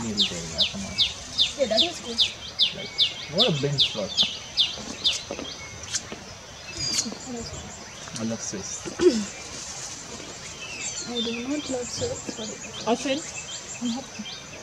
meal there, yeah, come on. Yeah, that was good. Like, what a bench slot. I love Swiss. I do not love Swiss, but Austrian? I'm happy.